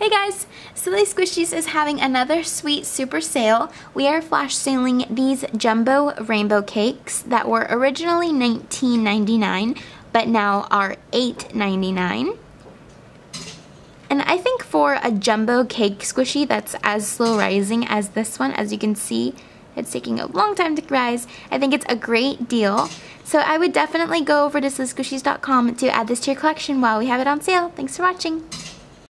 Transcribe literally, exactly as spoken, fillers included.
Hey guys, SillySquishies is having another sweet super sale. We are flash selling these jumbo rainbow cakes that were originally nineteen ninety-nine but now are eight ninety-nine. And I think for a jumbo cake squishy that's as slow rising as this one, as you can see, it's taking a long time to rise. I think it's a great deal. So I would definitely go over to Silly Squishies dot com to add this to your collection while we have it on sale. Thanks for watching.